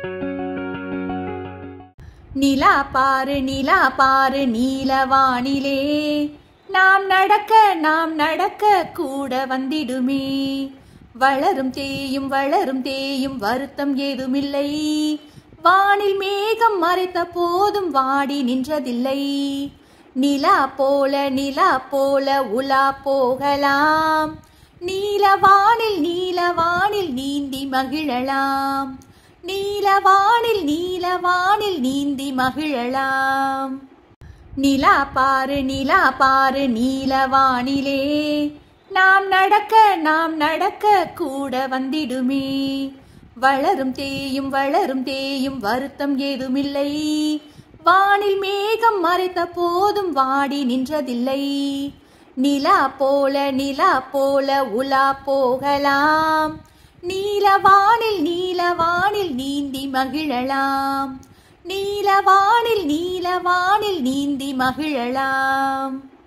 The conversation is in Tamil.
நிலா பாரு நீலவானிலே, நாம் நடக்க கூட வந்திடுமே. வளரும் தேயும் வருத்தம் ஏதுமில்லை. வானில் மேகம் மறைத்த போதும் வாடி நின்றதில்லை. நிலா போல உலா போகலாம். நீலவானில் நீந்தி மகிழலாம். நீலவானில் நீந்தி மகிழலாம். நிலா பாரு நீலவானிலே, நாம் நடக்க கூட வந்திடுமே. வளரும் தேயும் வருத்தம் ஏதுமில்லை. வானில் மேகம் மறைத்த போதும் வாடி நின்றதில்லை. நிலா போல உலா போகலாம். நீலவானில் நீந்தி மகிழலாம். நீலவானில் நீந்தி மகிழலாம்.